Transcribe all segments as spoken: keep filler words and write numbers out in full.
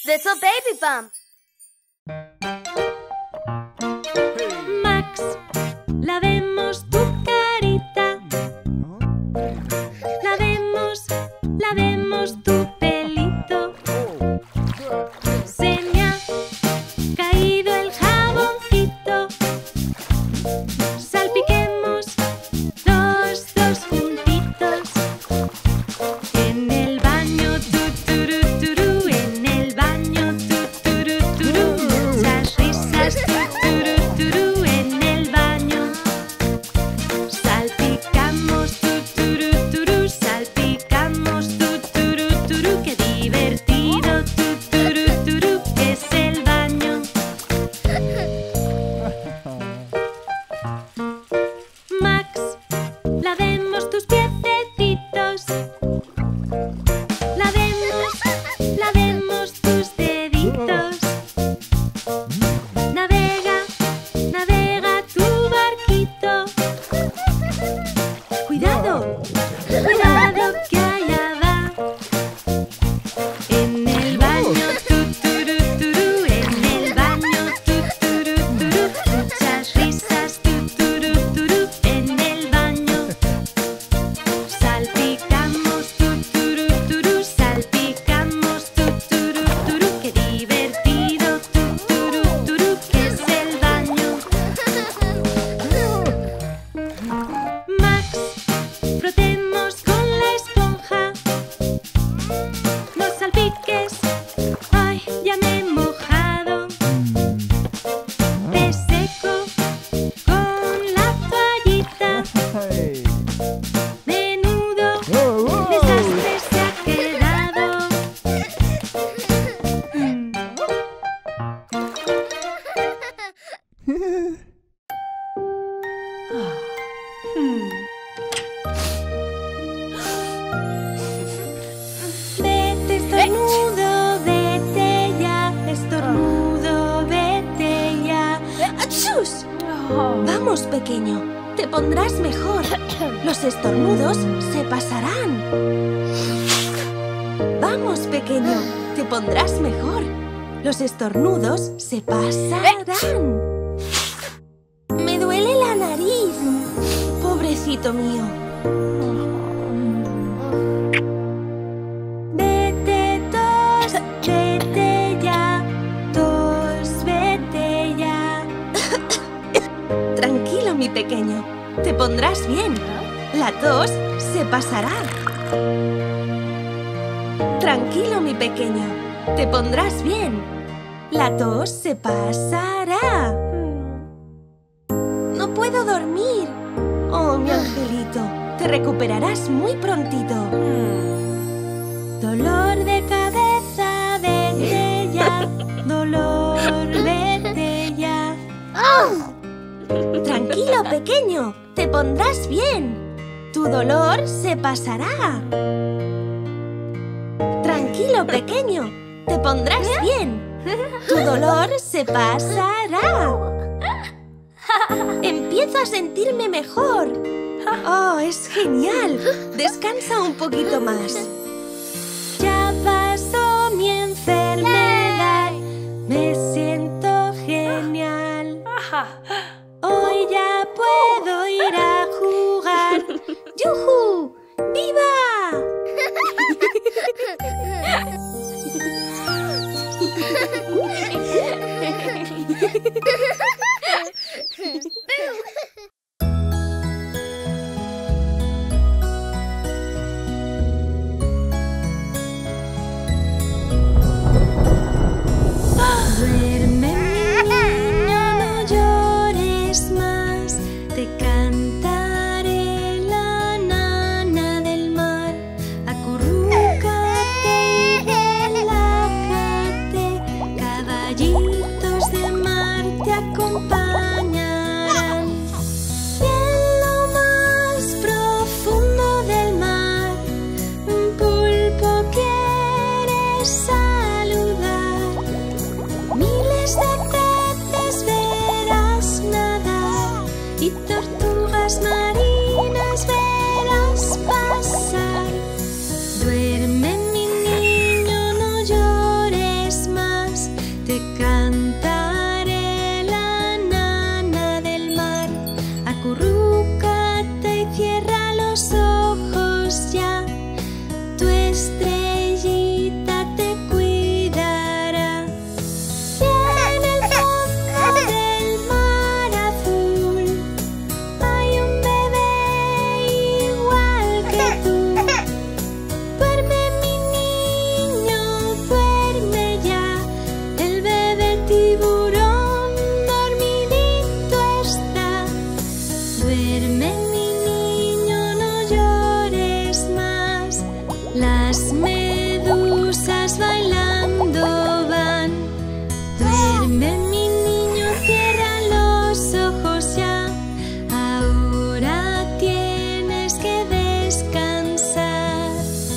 Little baby bump. Max, la vemos tu carita. La vemos, la vemos tu pelito. Se me ha caído el jaboncito. Salpiquemos los dos juntitos. En el baño, tu, turu, turu, en el baño, tu, turu, turu. Muchas risas, tu, turu, turu, en el baño. Salpicamos, tu, turu, turu, salpicamos, tu, turu, turu. Qué divertido, tu, turu, turu, es el baño. Max, la vemos tus piececitos. La vemos, la vemos tus deditos. Navega, navega tu barquito. Cuidado, cuidado que allá va. En el baño, tu, turu, turu, en el baño, tu, turu, turu. Muchas risas, tu, turu, turu, en el baño. Salpicamos, tu, turu, turu, salpicamos, tu, turu, turu. Qué divertido, tu, turu, turu, que es el baño. Max, frotemos con la esponja. No salpiques, ay, ya me he mojado. Te seco con la toallita. Menudo desastre se ha quedado. Vete, estornudo, vete ya. Estornudo, vete ya. ¡Achus! Vamos, pequeño, te pondrás mejor. Los estornudos se pasarán. Vamos, pequeño, te pondrás mejor. Los estornudos se pasarán. Me duele la nariz. Pobrecito mío. Vete, tos, vete ya. Tos, vete ya. Tranquilo, mi pequeño. Te pondrás bien. La tos se pasará. Tranquilo, mi pequeño. Te pondrás bien. La tos se pasará. No puedo dormir. Oh, mi angelito. Te recuperarás muy prontito. Dolor de cabeza, vete ya. Dolor, vete ya. Tranquilo, pequeño. Te pondrás bien. Tu dolor se pasará. Tranquilo, pequeño. Te pondrás bien. Tu dolor se pasará. Empiezo a sentirme mejor. Oh, es genial. Descansa un poquito más. Ya pasó mi enfermedad. Me siento genial. Hoy ya puedo ir a jugar. ¡Yujú! ¡Viva! estrellita te cuidará. Y en el fondo del mar azul hay un bebé igual que tú. Duerme mi niño, duerme ya. El bebé tiburón dormidito está. Duerme mi niño, no llores más. Las medusas bailando van. Duerme mi niño, cierra los ojos ya. Ahora tienes que descansar.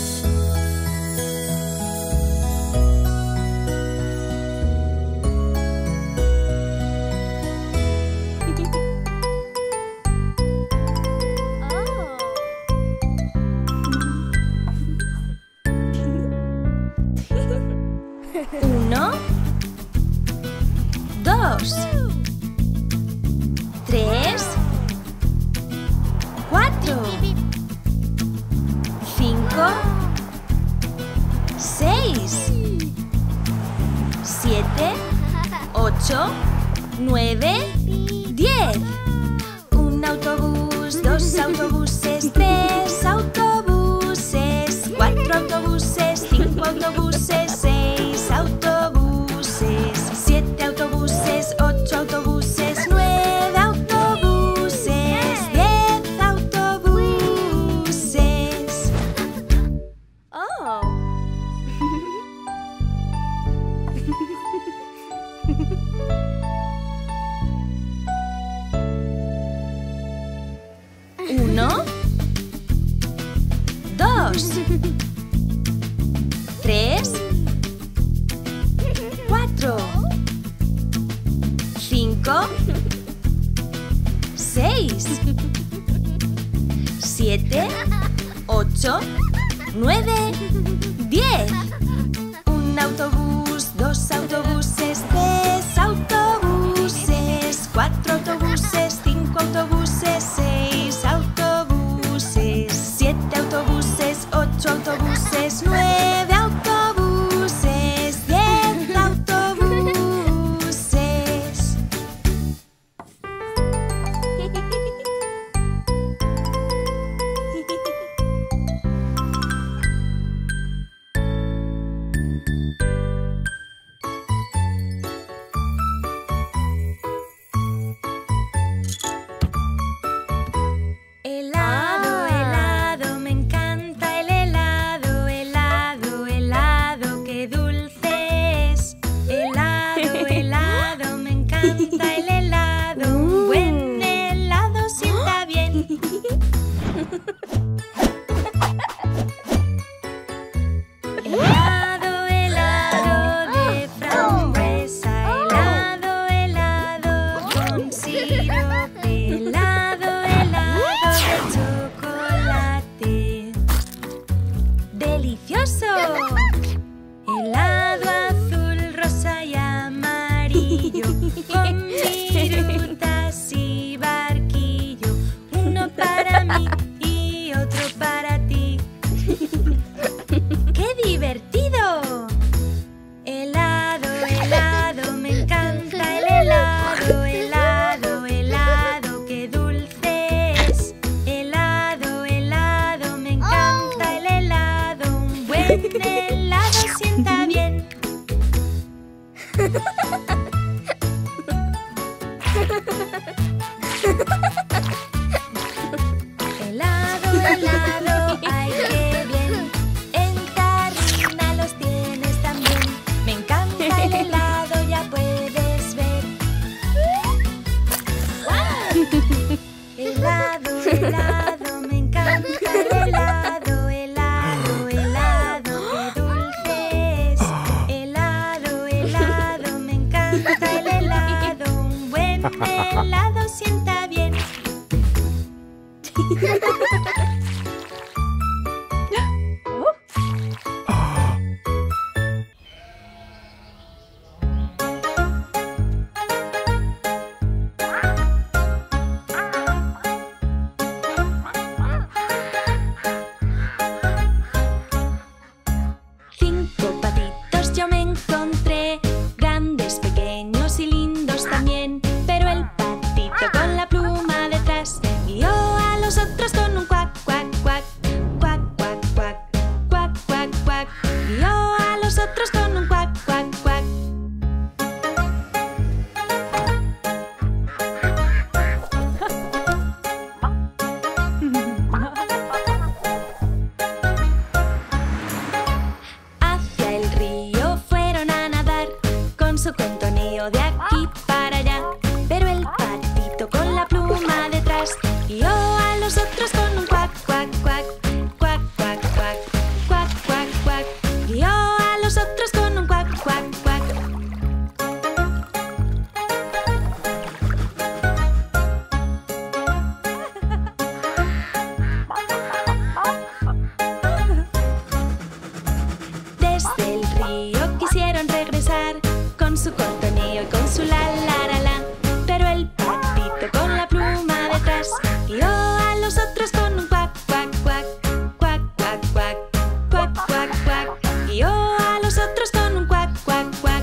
Uno, dos, tres, cuatro, cinco, seis, siete, ocho, nueve, diez. Un autobús, dos autobuses, tres autobuses, cuatro autobuses, cinco autobuses, seis autobuses, siete autobuses, ocho autobuses, nueve autobuses, diez autobuses. Oh. Uno, dos, tres, cuatro, cinco, seis, siete, ocho, nueve, diez. Un autobús, dos autobuses, tres autobuses, cuatro autobuses, cinco autobuses, seis autobuses, siete autobuses, ocho autobuses, nueve autobuses, diez autobuses. Helado, helado, me encanta el helado, helado, helado, qué dulce es. Helado, helado, me encanta el helado, un buen helado sienta bien. Helado, helado de frambuesa, helado, helado con sirope, helado, helado de chocolate. ¡Delicioso! Helado azul, rosa y amarillo, con virutas y barquillo. Uno para mí y otro para ti. ¡Qué divertido! Helado, helado, me encanta el helado, helado, helado, qué dulce es. Helado, helado, me encanta el helado, un buen helado sienta bien. Helado, helado, ay qué bien. En tarrina los tienes también. Me encanta el helado, ya puedes ver. Helado, helado, me encanta el helado, helado, helado, qué dulce es. cuac. Guió a los otros con un cuac, cuac, cuac. Hacia el río fueron a nadar con su contoneo de aquí para allá. Pero el patito con la pluma detrás guió a los otros con un cuac, cuac, cuac. Cuac, cuac, cuac. Cuac, cuac, cuac. Guió a los otros con un cuac, cuac, cuac. Desde el río quisieron regresar con su contoneo y con su la la la la. Pero el patito con la pluma detrás guió a los otros con un cuac, cuac, cuac. Cuac, cuac, cuac. Cuac, cuac, cuac. Guió a los otros con un cuac, cuac, cuac.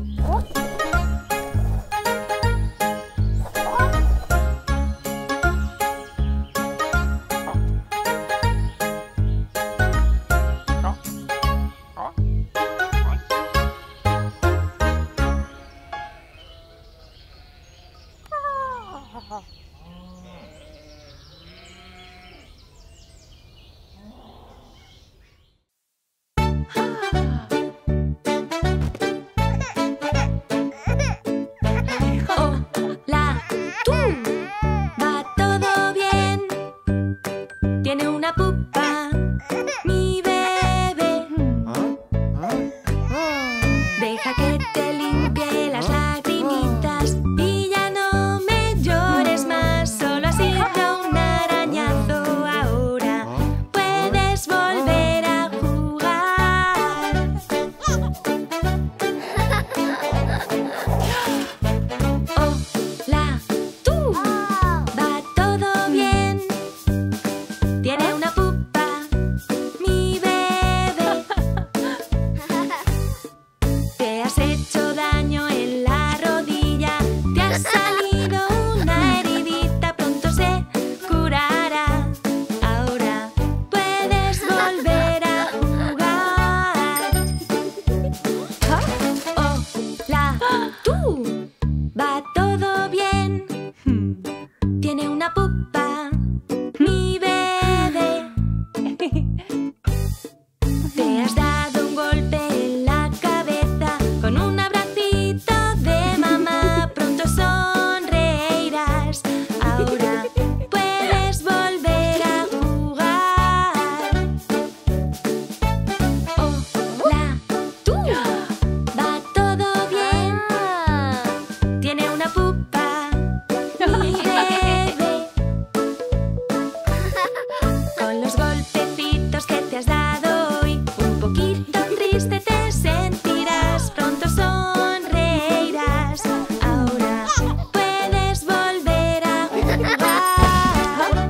Hola, tú. ¿Va todo bien? Tiene una pupa, mi bebé. Deja que te limpie las lagrimitas y ya no me llores más. Solo ha sido un arañazo. Ahora puedes volver a jugar. Hola, tú. ¿Va todo bien? Tiene una pupa, mi bebé. Te has hecho daño en la rodilla, te ha salido una heridita, pronto se curará. Ahora puedes volver a jugar. Hola, tú. ¿Va todo bien? Tiene una pupa, mi bebé. Te has dado un golpe en la cabeza con un abracito de mamá. Pronto sonreirás. Ahora puedes volver a jugar. Hola, tú. ¿Va todo bien? Tiene una pupa, mi bebé. Con los golpecitos que te has dado hoy, un poquito triste te sentirás. Pronto sonreirás. Ahora puedes volver a jugar.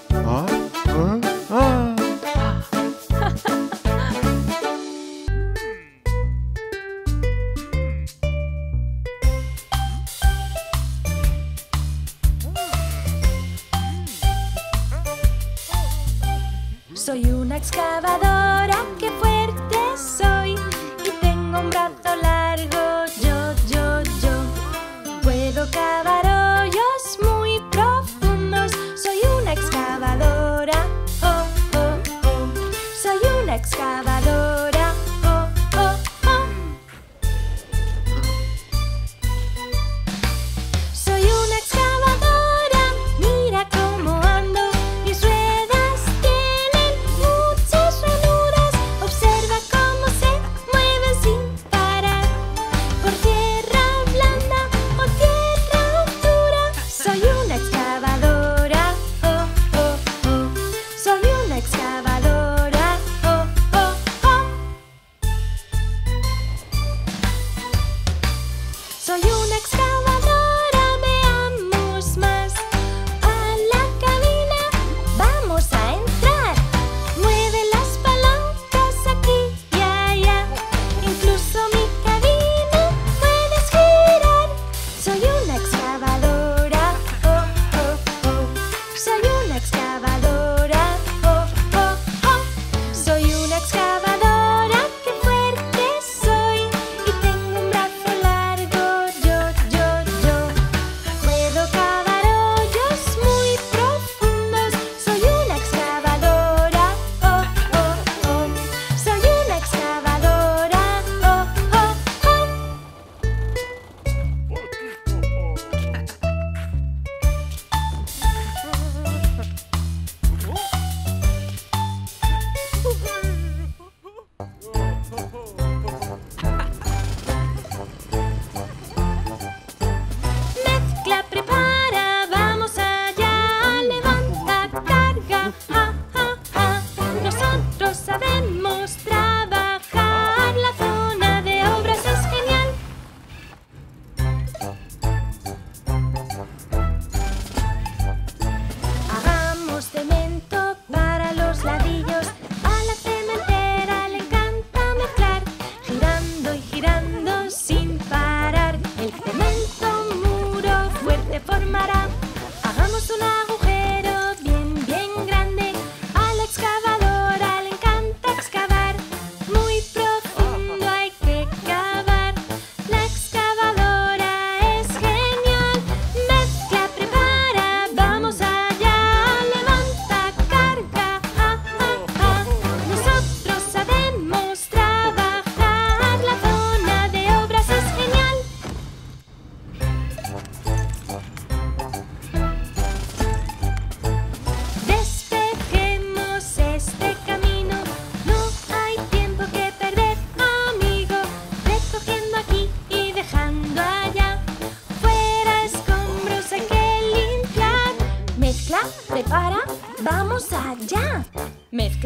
Soy una excavadora, qué fuerte soy. Y tengo un brazo largo, yo, yo, yo. Puedo cavar hoyos muy profundos. Soy una excavadora, oh, oh, oh. Soy una excavadora, oh, oh, oh. Soy una excavadora, mira cómo ando. Mis ruedas tienen muchas ranuras.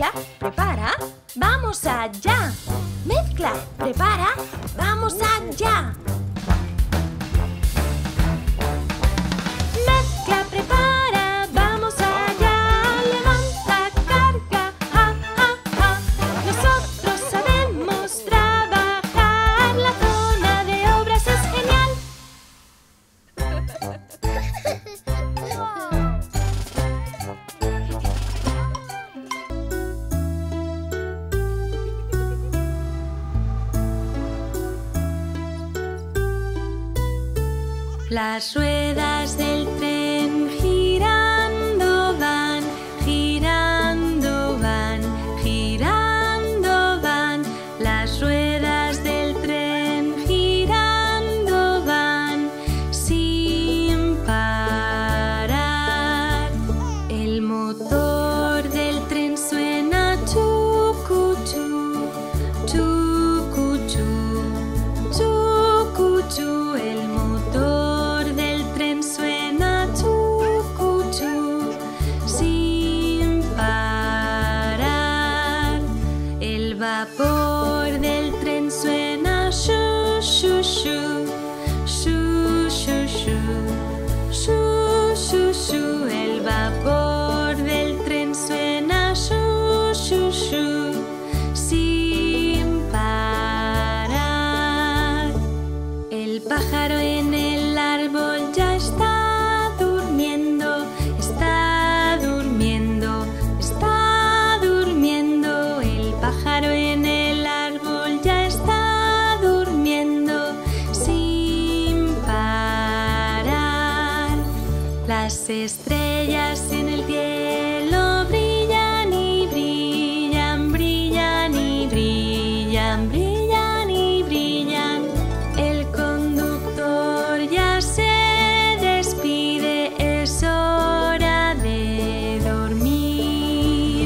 Mezcla, prepara, vamos allá. Mezcla, prepara, vamos allá. Mezcla, prepara, vamos allá. Levanta, carga, ja, ja, ja. Nosotros sabemos trabajar. La zona de obras es genial. Las ruedas del tren girando van, girando van, girando van. Las ruedas del tren girando van sin parar. El motor del tren suena chucuchú, chucuchú, chucuchú. El motor del tren suena chucuchú sin parar. El vapor del tren suena shu shu shu, shu shu shu, shu shu shu. El vapor del tren suena shu shu shu sin parar. El pájaro en el árbol ya está durmiendo, está durmiendo, está durmiendo. El pájaro en el árbol ya está durmiendo sin parar. Las estrellas en el cielo brillan y brillan, brillan y brillan, brillan y brillan. El conductor ya se despide, es hora de dormir.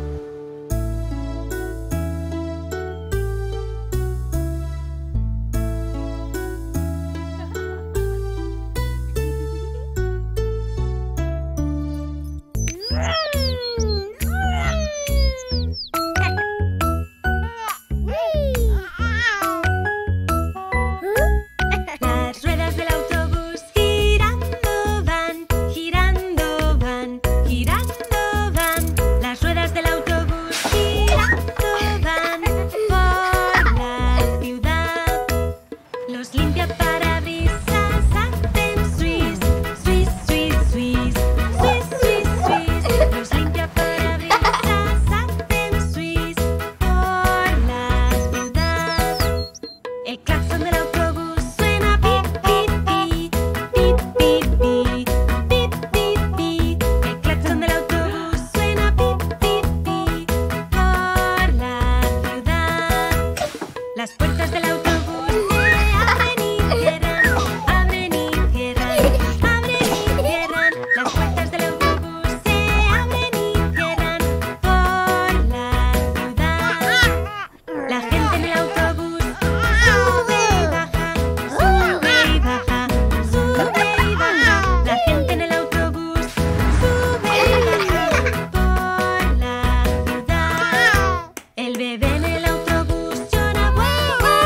Las ruedas del autobús girando van, girando van, girando van. Las ruedas del autobús girando van por la ciudad. Los limpiaparabrisas hacen swish, swish, swish, swish, swish, swish, swish. Los limpiaparabrisas hacen swish por la ciudad. El claxon del autobús suena pip, pip, pip, pip, pip, pip, pip, pip, pip. El claxon del autobús suena pip, pip, pip por la ciudad. Las puertas del autobús se abren y cierran, abren y cierran, abren y cierran. Las puertas del autobús se abren y cierran por la ciudad. La gente en el autobús sube y baja, sube y baja, sube y baja. La gente en el autobús sube y baja por la ciudad. El bebé en el autobús llora, guau, guau,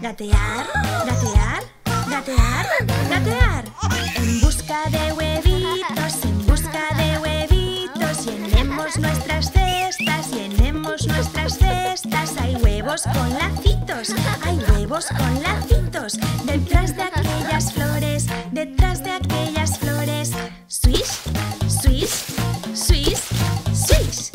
Gatear, gatear, gatear, gatear. En busca de huevitos, en busca de huevitos. Llenemos nuestras cestas, llenemos nuestras cestas. Hay huevos con lacitos, hay huevos con lacitos. Detrás de aquellas flores, detrás de aquellas flores. Swish, swish, swish, swish.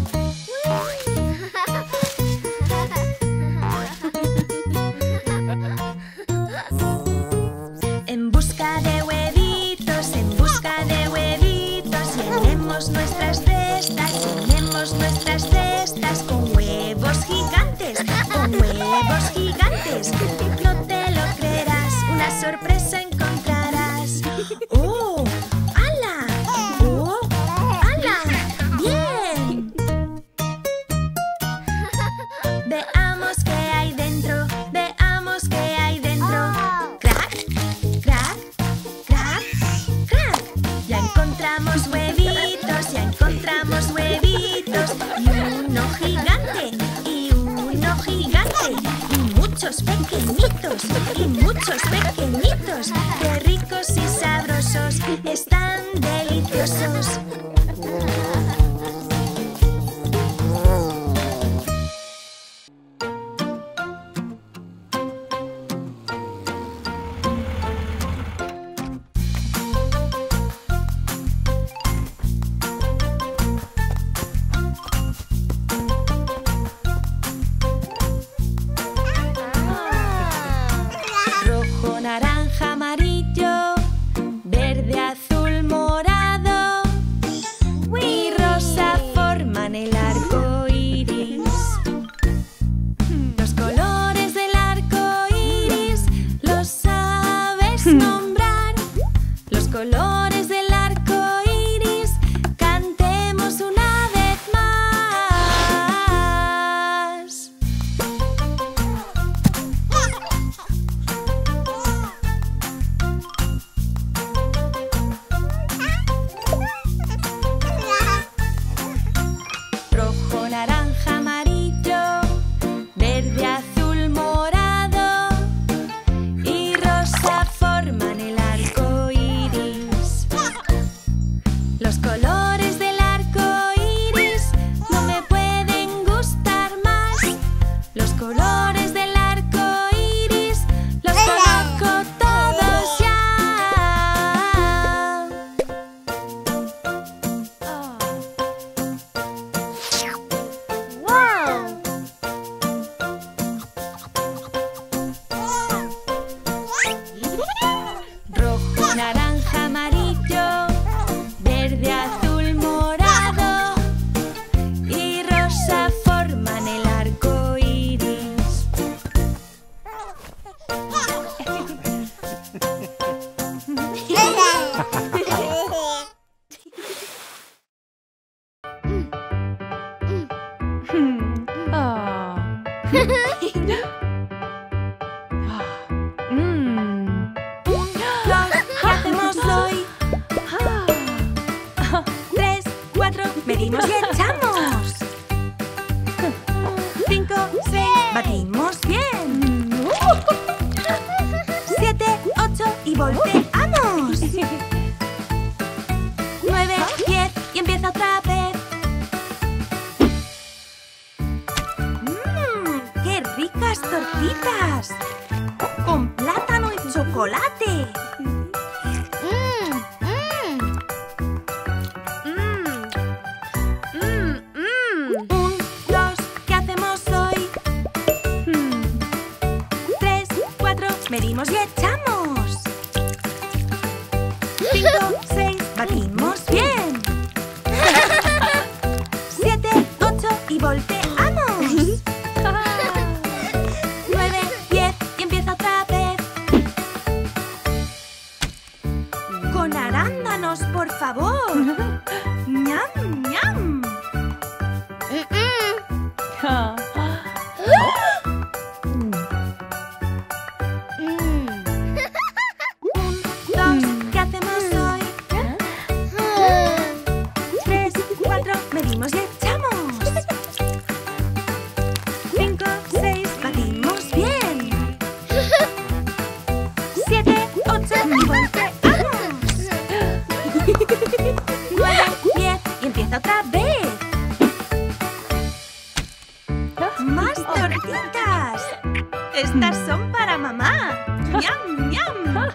En busca de huevitos, en busca de huevitos. Llenemos nuestras cestas, llenemos nuestras cestas. Con huevos gigantes, con huevos gigantes. No te lo creerás, una sorpresa encontrarás. ¡Oh! ¡Hala! ¡Oh! ¡Hala! ¡Bien! Veamos qué hay dentro, veamos qué hay dentro. ¡Crack! ¡Crack! ¡Crack! ¡Crack! Ya encontramos huevitos, ya encontramos huevitos. Y uno gigante, y uno gigante. Y muchos pequeñitos, y muchos pequeñitos. ¡Qué ricos y sabrosos! ¡Están deliciosos! Rojo, naranja, amarillo, verde, azul, morado y rosa forman el arco iris. Los colores del arco iris los sabes nombrar. Los colores del arco iris, cantemos una vez más. Rojo, naranja, amarillo, verde, azul, morado y rosa forman el arco iris. Los colores del arco iris no me pueden gustar más. Los colores del arco iris los conozco todos ya. Rojo, naranja, amarillo, verde, azul, morado y rosa forman el arco iris. Dos, ¿qué hacemos hoy? Tres, cuatro, medimos y echamos. Cinco, seis, batimos bien. Siete, ocho y volteamos. Nueve, diez y empieza otra vez. Mmm, qué ricas tortitas. Con plátano y chocolate. Mm, mm, mm. Un, dos, ¿qué hacemos hoy? Tres, cuatro, medimos y echamos. Cinco, seis, batimos bien. Siete, ocho y volteamos. Nueve, diez y empieza otra vez. Con arándanos, por favor. ¡Ñam, ñam! Un, dos, ¿qué hacemos hoy? Estas son para mamá. ¡Miam, miam!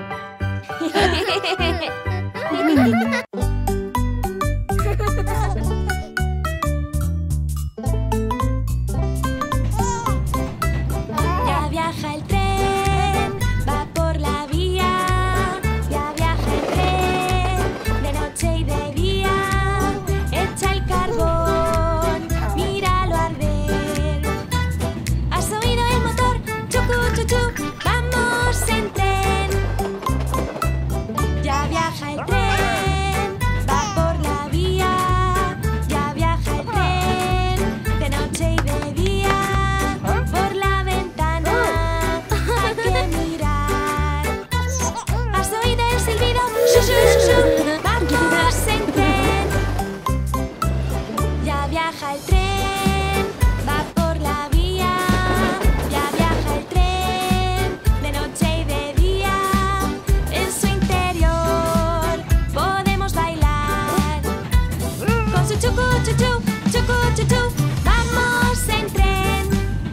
Ya viaja el tren, va por la vía. Ya viaja el tren, de noche y de día. Echa el carbón, míralo arder. ¿Has oído el motor? Chucu, chuchu, vamos en tren. Ya viaja el tren, va por la vía. Ya viaja el tren, de noche y de día. Por la ventana hay que mirar. ¿Has oído el silbido? ¡Shu, shu, shu, shu! ¡Vamos en tren! Ya viaja el tren, va por la vía. Ya viaja el tren, de noche y de día. En su interior podemos bailar. Con su chucu, chuchu, chucu, chuchu, vamos en tren.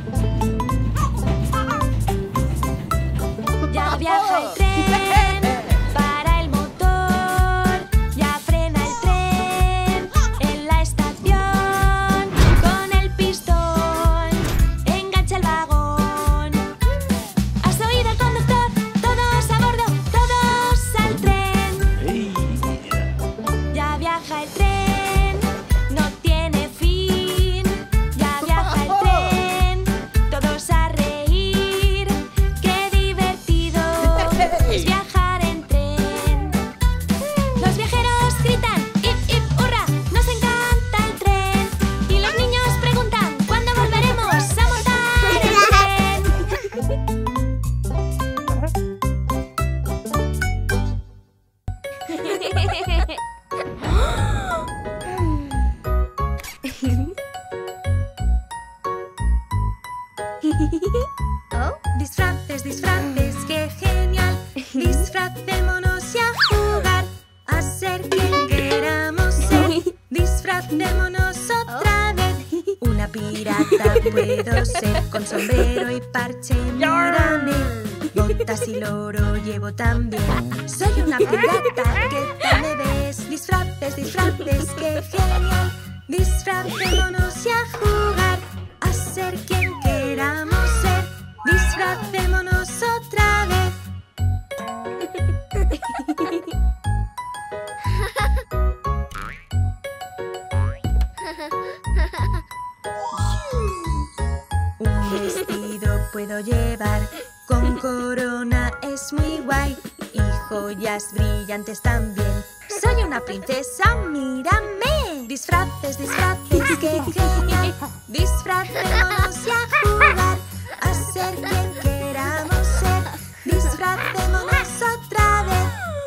Ya viaja el tren, para el motor. Ya frena el tren en la estación. Con el pistón engancha el vagón. ¿Has oído al conductor? Todos a bordo, todos al tren. Ya viaja el tren, no tiene fin. Ya viaja el tren, todos a reír. ¡Qué divertido es viajar en tren! Los viajeros gritan, ¡ip, ip, hurra! ¡Nos encanta el tren! Y los niños preguntan, ¿cuándo volveremos a montar el tren? Disfraces, disfraces, qué genial. Disfracémonos y a jugar, a ser quien queramos ser. Disfracémonos otra vez. Una pirata puedo ser, con sombrero y parche, mírame. Botas y loro llevo también. Soy una pirata, ¿qué tal me ves? Disfraces, disfraces, qué genial. Disfracémonos y a jugar, a ser quien queramos ser. Disfracémonos otra vez. Un vestido puedo llevar, con corona es muy guay. Y joyas brillantes también. Soy una princesa, mírame. Disfraces, disfraces, qué genial. Disfracémonos y a jugar, a ser quien queramos ser. Disfracémonos otra vez.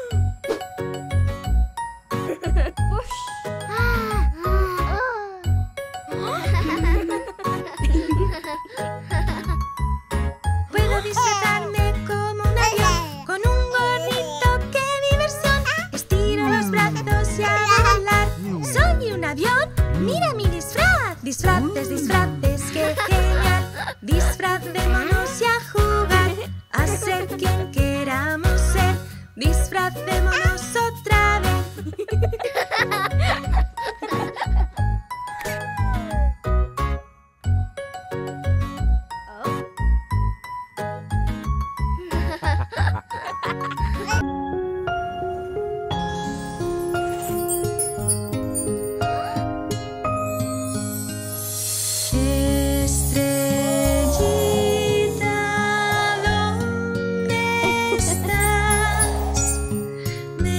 Puedo disfrazarme como un avión, con un gorrito, qué diversión. Estiro los brazos y a volar. Soy un avión, mira mi disfraz. Disfraces, disfraces, qué genial. Disfracémonos y a jugar, a ser quien queramos ser. Disfracémonos otra vez. Estrellita, ¿dónde estás? Me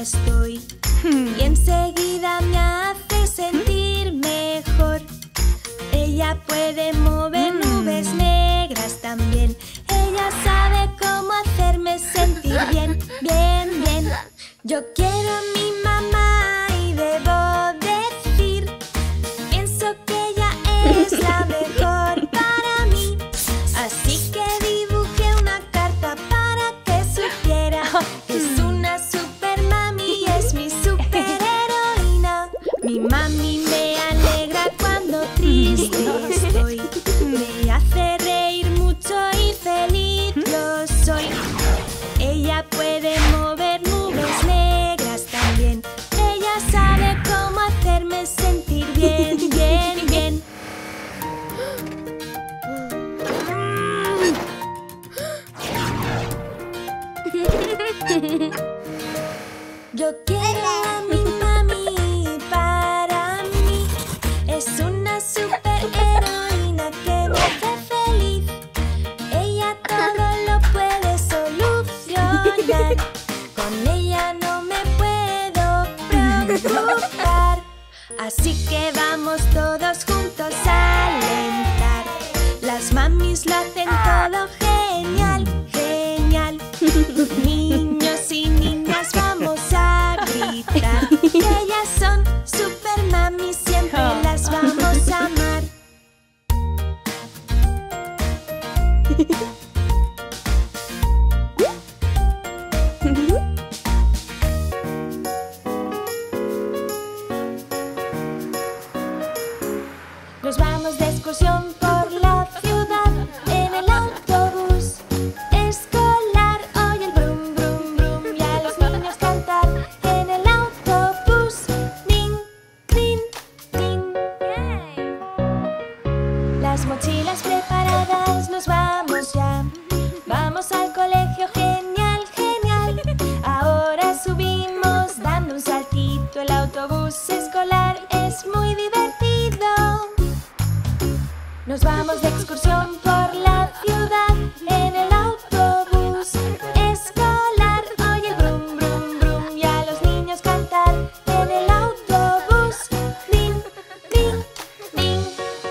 estoy y enseguida me hace sentir mejor. Ella puede mover nubes negras también. Ella sabe cómo hacerme sentir bien, bien, bien. Yo quiero a mi mamá y debo decir, pienso que ella es la mejor para mí. Así que dibujé una carta para que supiera que es una super mami y es mi superheroína. Mi mami me alegra cuando triste estoy, me hace reír mucho y feliz yo soy. Ella puede mover nubes negras también. Ella sabe cómo hacerme sentir bien, bien, bien. Yo quiero a mi mami para mí. Es una superheroína que me hace feliz. Ella todo lo puede solucionar. Con ella no me puedo preocupar. Así que vamos todos juntos a alentar. Las mamis lo hacen todo genial, genial. Niños y niñas vamos a gritar que ellas son super mamis, siempre las vamos a amar. Nos vamos de excursión por la ciudad en el autobús escolar. Oye el brum, brum, brum y a los niños cantar en el autobús. Ding, ding, ding. Las mochilas preparadas, nos vamos ya. Vamos al colegio, genial, genial. Ahora subimos dando un saltito. El autobús escolar es muy divertido. Nos vamos de excursión por la ciudad en el autobús escolar. Oye el brum, brum, brum y a los niños cantar en el autobús. Ding, ding, ding.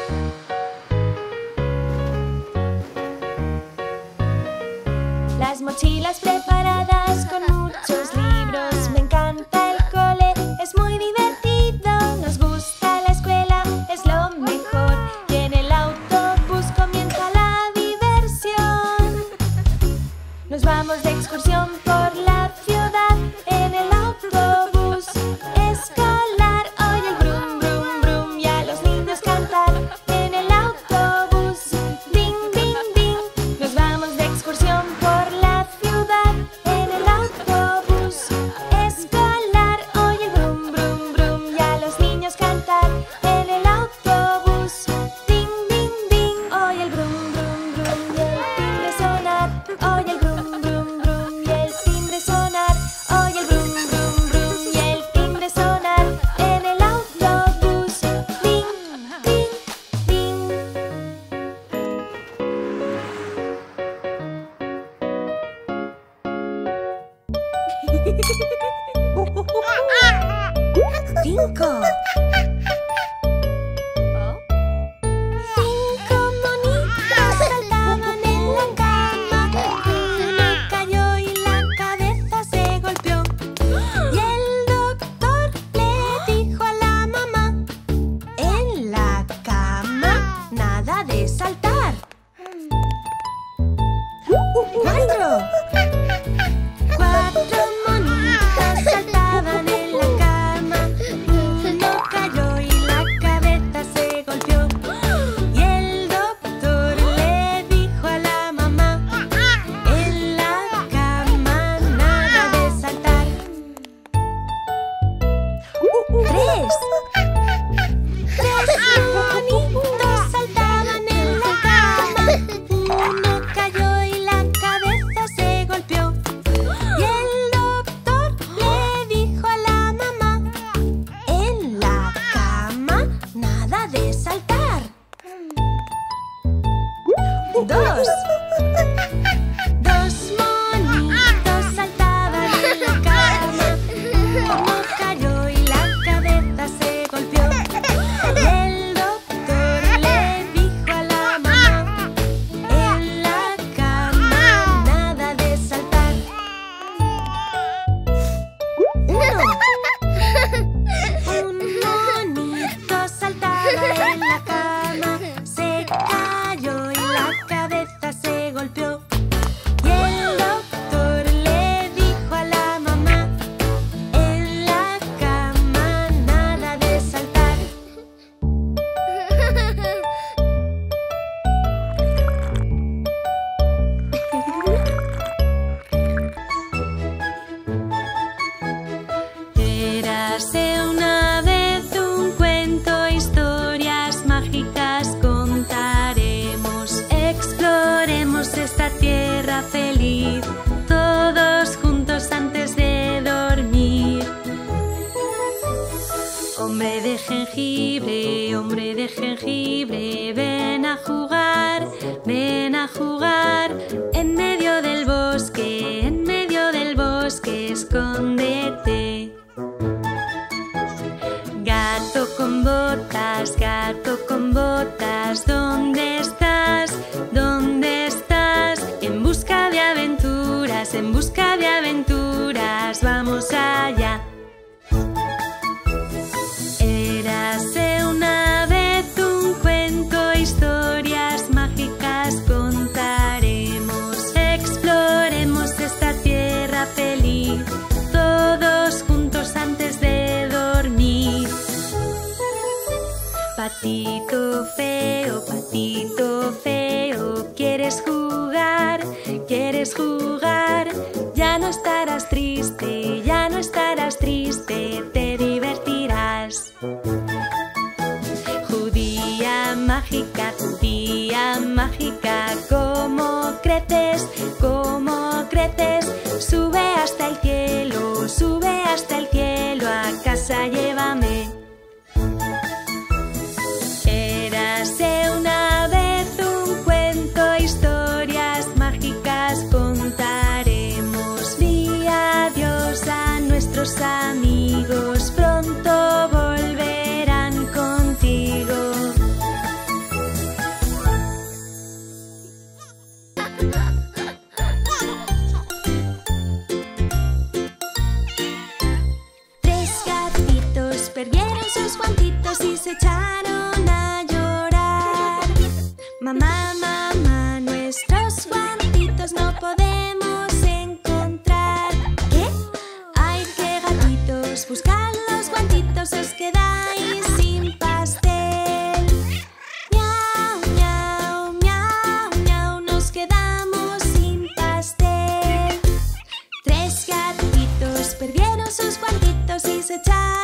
Las mochilas preparadas con muchos libros. Me encanta el cole, es muy divertido. Nos gusta la escuela, es lo mejor. Y en el autobús comienza la diversión. Nos vamos de excursión por la ciudad en el autobús escolar. Oye el brum, brum, brum y a los niños cantar en el autobús. Ding, ding, ding. Nos vamos de excursión por la ciudad en el autobús escolar. Oye el brum, brum, brum y a los niños cantar en el autobús. Ding, ding, ding. Oye el brum, brum, brum y el timbre sonar. Oye el brum, brum, brum y el timbre sonar. Oye el brum, brum, brum y el timbre sonar en el autobús. Ding, ding, ding. Cinco. Cinco monitos saltaban en la cama. Uno cayó y la cabeza se golpeó. Y el doctor le dijo a la mamá: en la cama nada de saltar. Cuatro. Cuatro monitos saltaban en la cama. Uno cayó y la cabeza se golpeó. Y el doctor le dijo a la mamá: en la cama nada de saltar. Tres. Tres monitos saltaban en la cama. Uno cayó y la cabeza se golpeó. Y el doctor le dijo a la mamá: en la cama nada de saltar. Dos. Dos monitos saltaban en la cama. jengibre, hombre de jengibre, ven a jugar, ven a jugar. En medio del bosque, en medio del bosque, escóndete. Gato con botas, gato con botas, ¿dónde estás? ¿Dónde estás? En busca de aventuras, en busca de aventuras, vamos allá. Érase una vez un cuento, historias mágicas contaremos. Exploremos esta tierra feliz, todos juntos antes de dormir. Patito feo, patito feo, ¿quieres jugar? ¿Quieres jugar? Ya no estarás triste, ya no estarás triste, te divertirás. Judía mágica, judía mágica, ¿cómo creces? ¿Cómo creces? Sube hasta el cielo, sube hasta el cielo, a casa llévame. Érase una vez un cuento, historias mágicas contaremos. Di adiós a nuestros amigos, pronto volverán contigo. Tres gatitos perdieron sus guantitos y se echaron a llorar. Mamá, mamá, nuestros guantitos no podemos encontrar. ¿Qué? Ay, qué gatitos, buscad los guantitos, os quedáis sin pastel. Miau, miau, miau, miau, nos quedamos sin pastel. Tres gatitos perdieron sus guantitos y se echaron